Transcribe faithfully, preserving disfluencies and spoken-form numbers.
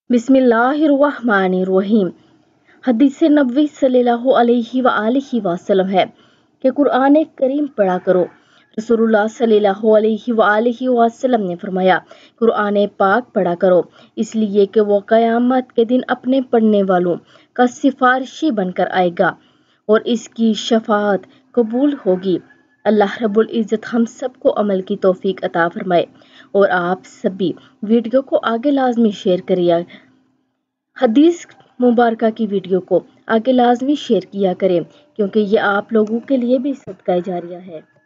बिस्मिल्लाहिर्रहमानिर्रहीम। हदीस नबवी सल्लल्लाहु अलैहि वआलिहि वसल्लम है कि कुरान करीम पढ़ा करो। रसूलुल्लाह सल्लल्लाहु अलैहि वआलिहि वसल्लम ने फरमाया, कुरान पाक पढ़ा करो, इसलिए कि वो क़यामत के दिन अपने पढ़ने वालों का सिफारिशी बनकर आएगा और इसकी शफाअत कबूल होगी। अल्लाह रब्बुल इज़्ज़त हम सबको अमल की तौफीक अता फरमाए और आप सभी वीडियो को आगे लाजमी शेयर करिए। हदीस मुबारका की वीडियो को आगे लाजमी शेयर किया करें क्योंकि ये आप लोगों के लिए भी सदका जारिया है।